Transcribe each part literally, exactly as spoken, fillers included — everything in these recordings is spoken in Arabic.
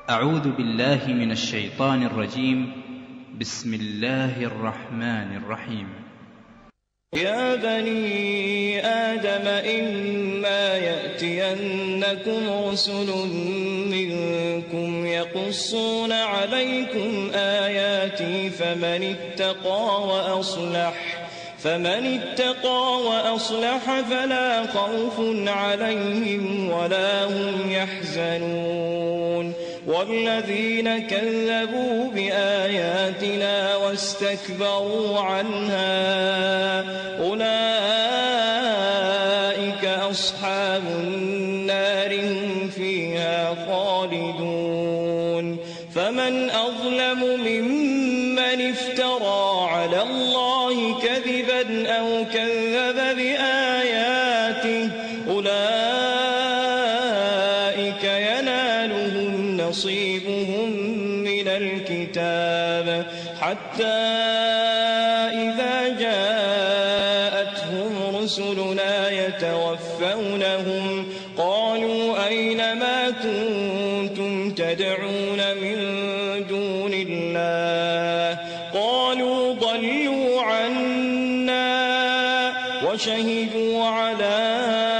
أعوذ بالله من الشيطان الرجيم. بسم الله الرحمن الرحيم. يا بني آدم إما يأتينكم رسل منكم يقصون عليكم آياتي فمن اتقى وأصلح فمن اتقى وأصلح فلا خوف عليهم ولا هم يحزنون والذين كذبوا بآياتنا واستكبروا عنها أولئك أصحاب النار هم فيها خالدون فمن أظلم ممن افترى على الله كذبا أو كذب بآياته أولئك ينالهم نصيبهم من الكتاب حتى إذا جاءتهم رسلنا يتوفونهم قالوا أين ما كنتم تدعون من دون الله قالوا ضلوا عنا وشهدوا على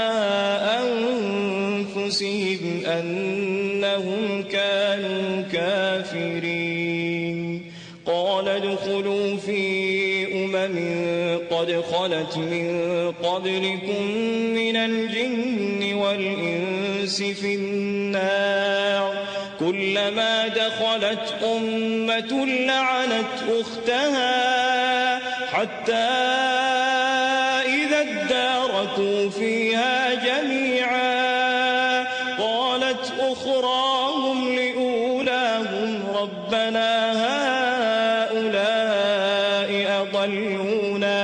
أنفسهم أنهم كانوا كافرين قال ادخلوا في أمم قد خلت من قبلكم من الجن والإنس في النار كلما دخلت أمة لعنت أختها حتى إذا اداركوا فيها جميعا قالت أخراهم لأولاهم ربنا هؤلاء أضلونا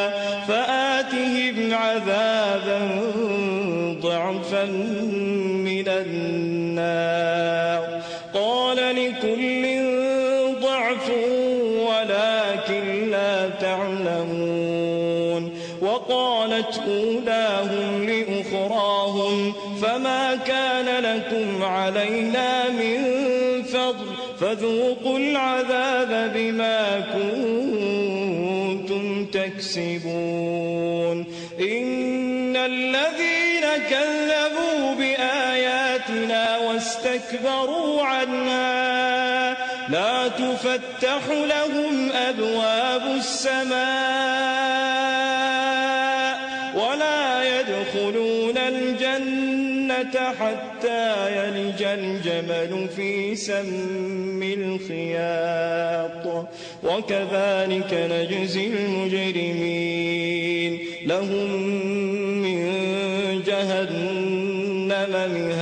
فآتهم عذابا ضعفا من النار قال لكل ضعف ولكن لا تعلمون وقالت أولاهم لأخراهم فما كان لكم علينا من فضل فذوقوا العذاب بما كنتم تكسبون إن الذين كذبوا بآياتنا واستكبروا عنها لا تفتح لهم أبواب السماء ولا يدخلون الجنة حتى يلج الجمل في سم الخياط وكذلك نجزي المجرمين لهم من جهنم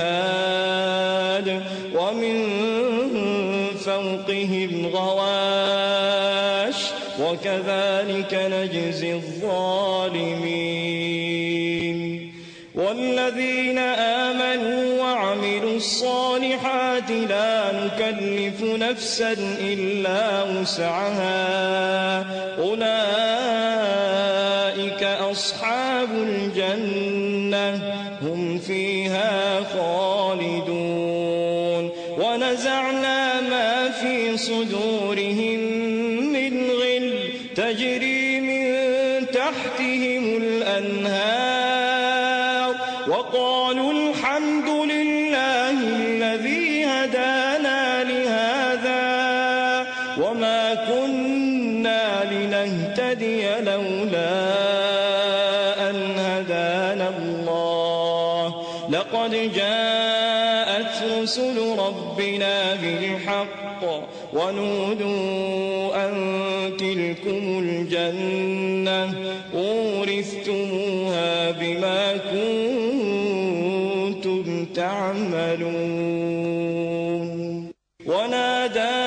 مهاد ومن فوقهم غواش وكذلك نجزي الظالمين والذين آمنوا وعملوا الصالحات لا نكلف نفسا إلا وسعها أولئك أصحاب الجنة هم فيها خالدون ونزعنا ما في صدورهم من غل تجري من تحتهم الأنهار وقالوا الحمد لله الذي هدانا لهذا وما كنا لنهتدي لولا أن هدانا الله لقد جاءت رسل ربنا بالحق ونودوا أن تلكم الجنة أورثتموها بما كنتم تعملون ونادى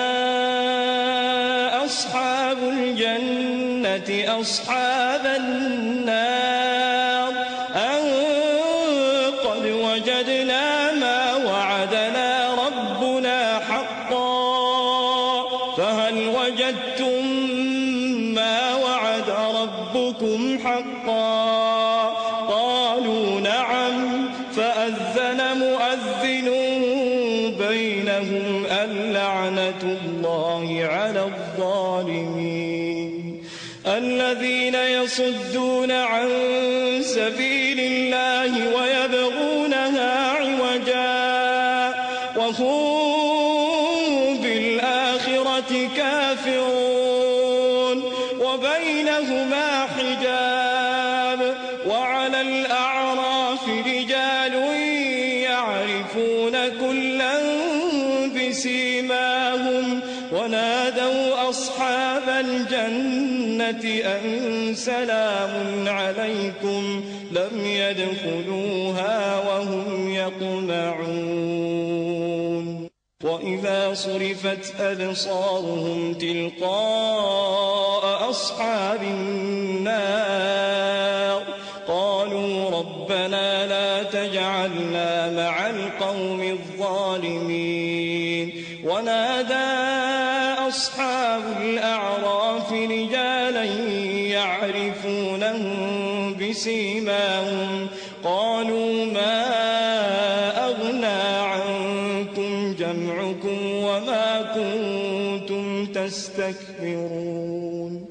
أصحاب الجنة أصحاب النار أن قد وجدنا ما وعدنا ربنا حقا فهل وجدتم ما وعد ربكم حقا قالوا نعم فأذن مؤذن بينهم سبيلهم اللعنة الله على الظالمين الذين يصدون عن سبيل الله ويبغونها عوجا وهم بالآخرة كافرون وبينهما حجاب وعلى الأعراف رجال يعرفون كلا بسيماهم ونادوا أصحاب الجنة أن سلام عليكم لم يدخلوها وهم يطمعون وإذا صرفت أبصارهم تلقاء أصحاب النار قالوا ربنا لا تجعلنا مع القوم الظالمين ونادى أصحاب الأعراف رجالا يعرفونهم بسيماهم قالوا ما أغنى عنكم جمعكم وما كنتم تستكبرون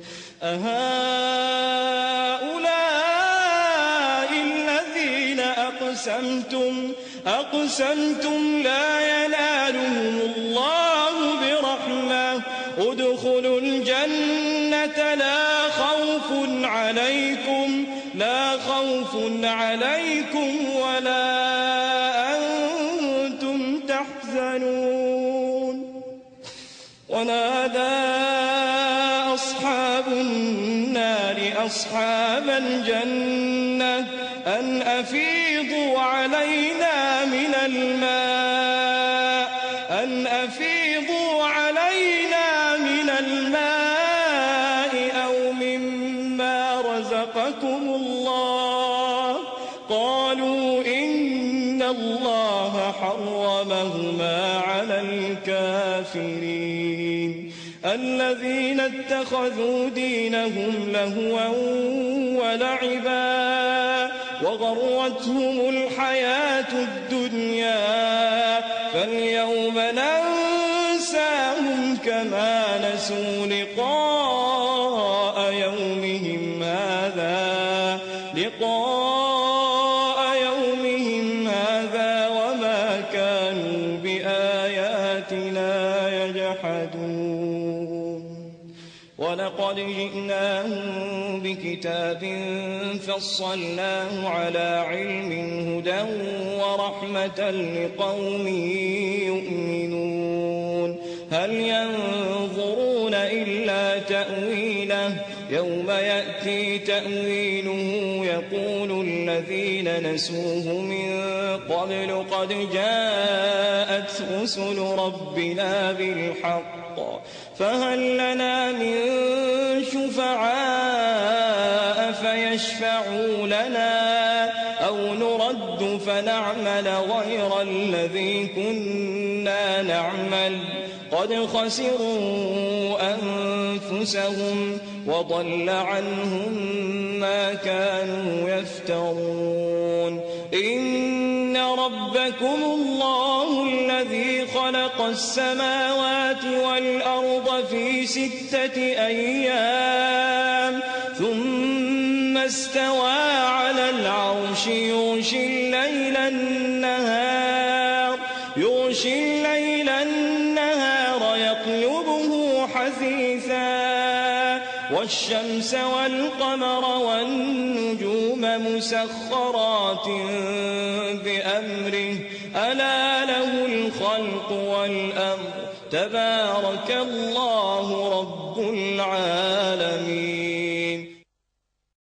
أهؤلاء الذين أقسمتم أقسمتم لا ينالهم الله برحمة ادخلوا الجنة لا خوف عليكم لا خوف عليكم ولا أنتم تحزنون ونادى أصحاب النار أصحاب الجنة أن أفيضوا علينا من الماء أن أفيضوا علينا من الماء أو مما رزقكم الله قالوا إن الله حرمهما على الكافرين الذين اتخذوا دينهم لهوا ولعبا وغرتهم الحياة الدنيا فاليوم ننساهم كما نسوا لقاء يومهم هذا لقاء يومهم هذا وما كانوا بآياتنا يجحدون ولقد جئناهم بكتاب فصلناه على علم هدى ورحمة لقوم يؤمنون هل ينظرون إلا تأويله يوم يأتي تأويله يقول الذين نسوه من قبل قد جاءت رسل ربنا بالحق فهل لنا من شفعاء فيشفعوا لنا أو نرد فنعمل غير الذي كنا نعمل قد خسروا أنفسهم وضل عنهم ما كانوا يفترون إن ربكم الله الذي خلق السماوات والأرض في ستة أيام ثم استوى على العرش يغشي الليل النهار يغشي الليل النهار يطلبه حثيثا والشمس والقمر والنجوم مسخرات بأمره ألا له الخلق والأمر تبارك الله رب العالمين